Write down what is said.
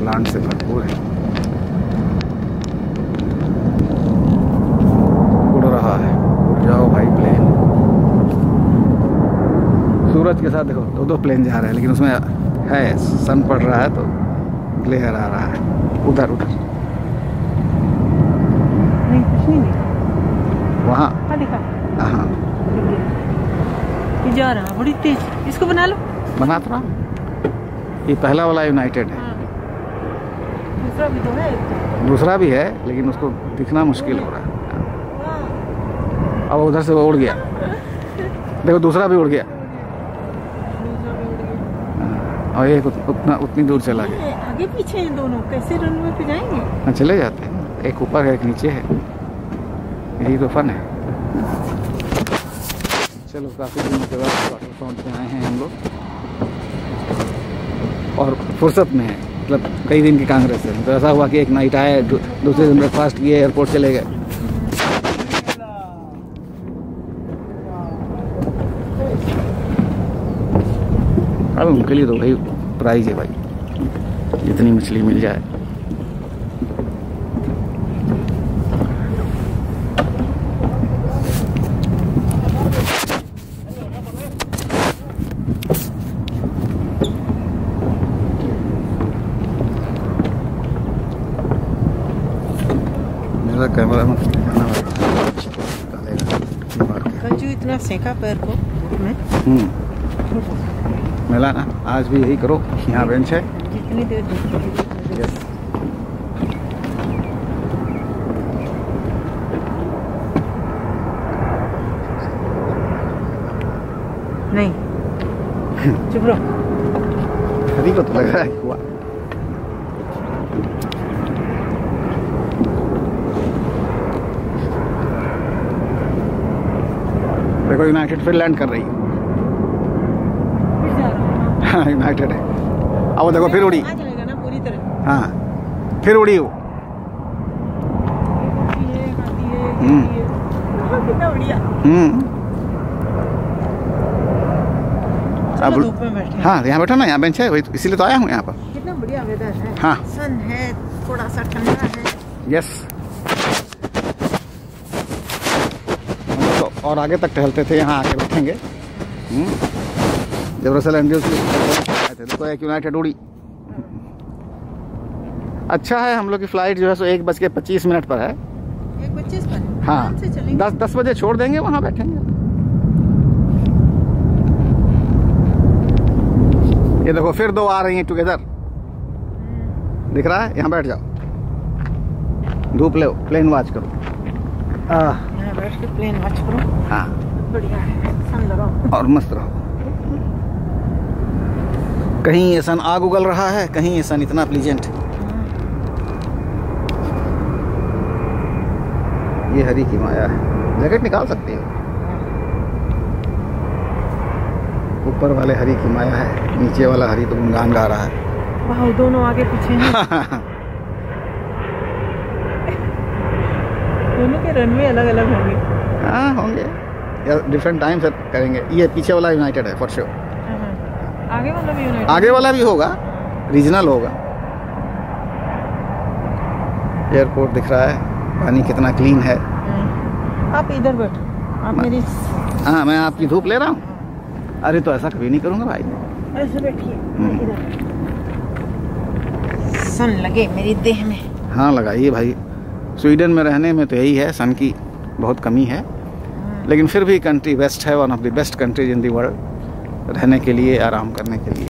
Plant से भरपूर है। उड़ रहा है, उड़ जाओ भाई प्लेन। सूरज के साथ देखो दो प्लेन जा रहे हैं, लेकिन उसमें है सन पड़ रहा है तो ग्लेयर आ रहा है। उधर उधर नहीं, कुछ नहीं वहाँ। हाँ ये जा रहा बड़ी तेज। इसको बना लो। बना तो रहा। ये पहला वाला यूनाइटेड है। दूसरा भी तो है। दूसरा भी है, लेकिन उसको दिखना मुश्किल हो रहा है। अब उधर से वो उड़ गया। देखो दूसरा भी उड़ गया और एक उतनी दूर चला गया। आगे पीछे हैं दोनों, कैसे रनवे पे जाएंगे? हाँ चले जाते हैं, एक ऊपर है एक नीचे है, यही तो फन है। चलो काफ़ी दिनों के बाद वाटरफ्रंट पे आए हैं हम लोग और फुर्सत में है, मतलब कई दिन की कांग्रेस है। तो ऐसा हुआ कि एक नाइट आए, दूसरे दिन ब्रेकफास्ट किए, एयरपोर्ट चले गए। अब उनके लिए तो भाई प्राइज है भाई, जितनी मछली मिल जाए। मेरा कैमरा में कंजू इतना सेका पैर को में। मिला ना, आज भी यही करो। यहाँ बेंच है। कितनी देर यस। नहीं चुप रहो। हरी को तो लग रहा है हुआ। देखो यूनाइटेड फिर लैंड कर रही है। हाँ यूनाइटेड है। अब वो देखो फिर उड़ी। आ जाएगा ना पूरी तरह। हाँ फिर उड़ी वो। कितना बढ़िया। अब धूप में बैठे। हाँ यहाँ बैठो ना, यहाँ बेंच है, वही इसीलिए तो आया हूँ यहाँ पर। कितना बढ़िया वेदर है। हाँ सन है, थोड़ा सा ठंडा है। यस। हम तो और आगे तक टहलते थे, यहाँ आके बैठेंगे। जब रसल एंड्रयूज आए थे तो एक यूनाइटेड उड़ी। अच्छा है, हम लोग की फ्लाइट जो है सो 1:25 पर है। 1:25 पर? हाँ 10 बजे छोड़ देंगे, वहाँ बैठेंगे। ये देखो फिर दो आ रही हैं टुगेदर, दिख रहा है। यहाँ बैठ जाओ, धूप ले, प्लेन वॉच करो। यहाँ बैठ के प्लेन वॉच करो। हाँ बढ़िया है, सन लगाओ और मस्त रहो। कहीं ये सन आग उगल रहा है, कहीं ये सन इतना प्लीजेंट। ये हरी की माया है। जैकेट निकाल सकती हो। ऊपर वाले हरी की माया है, नीचे वाला हरी तो गुनगान गा रहा है। वाह, दोनों आगे पीछे हैं। दोनों के रनवे अलग अलग होंगे। हाँ होंगे या डिफरेंट टाइम से करेंगे। ये पीछे वाला यूनाइटेड है फॉर श्योर। आगे वाला भी यूनाइटेड? आगे वाला भी होगा, रीजनल होगा। एयरपोर्ट दिख रहा है, पानी कितना क्लीन है। आप इधर बैठो, आप मेरी। हाँ मैं आपकी धूप ले रहा हूँ। अरे तो ऐसा कभी नहीं करूँगा भाई। ऐसे बैठिए इधर, सन लगे मेरी देह में। हाँ लगाइए भाई। स्वीडन में रहने में तो यही है, सन की बहुत कमी है, लेकिन फिर भी कंट्री बेस्ट है, one of the best countries in the world रहने के लिए, आराम करने के लिए।